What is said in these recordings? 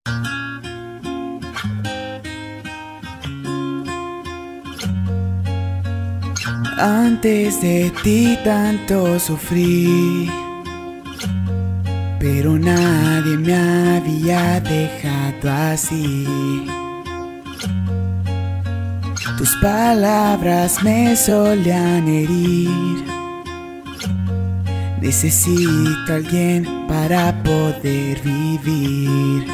Antes de ti tanto sufrí, pero nadie me había dejado así. Tus palabras me solían herir. Necesito a alguien para poder vivir.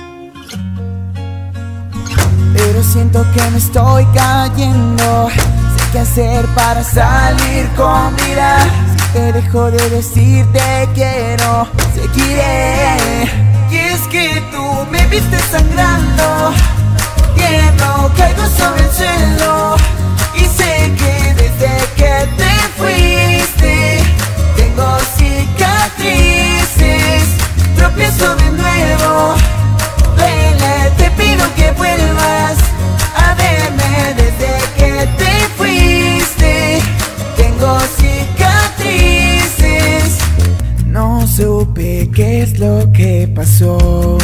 Pero siento que me estoy cayendo. Sé qué hacer para salir con vida. Si te dejo de decir te quiero, seguiré. Y es que tú me viste sangrando, tierno, caigo sobre el suelo. Y sé que desde que te fuiste tengo cicatrices, tropiezo de nuevo. Duele, te pido que vuelvas a verme. Desde que te fuiste tengo cicatrices. No supe qué es lo que pasó.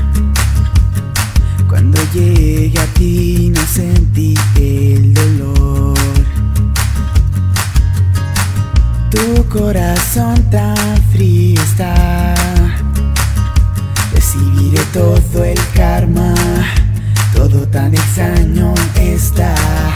Cuando llegué a ti no sentí el dolor. Tu corazón tan frío está. Recibiré todo el karma. Todo tan extraño está.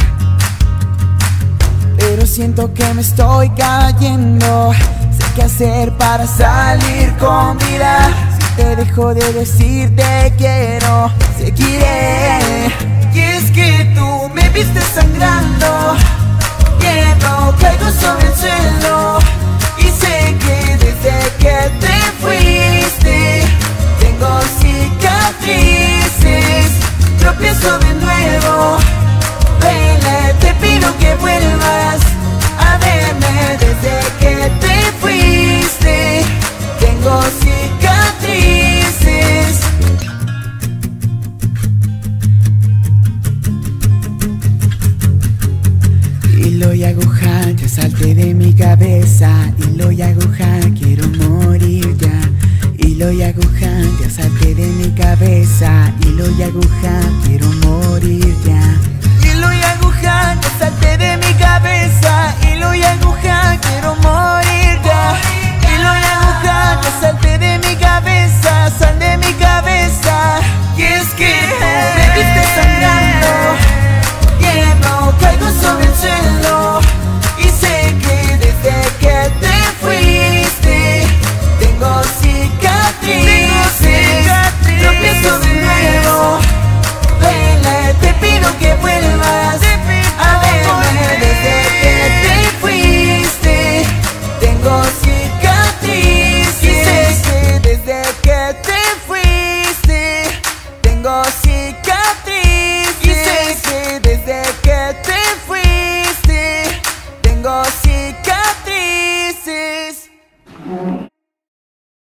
Pero siento que me estoy cayendo. Sé qué hacer para salir con vida. Si te dejo de decir te quiero, seguiré. Y es que tú me viste sangrando, tierno, caigo sobre el suelo. Y sé que desde que te fuiste tengo cicatrices, tropiezo de nuevo. Duele, te pido que vuelvas a verme. Desde que te fuiste tengo cicatrices. Hilo y aguja, ya salte de mi cabeza. Hilo y aguja, quiero morir ya. Hilo y aguja, ya salte de mi cabeza. Hilo y aguja, quiero morir ya.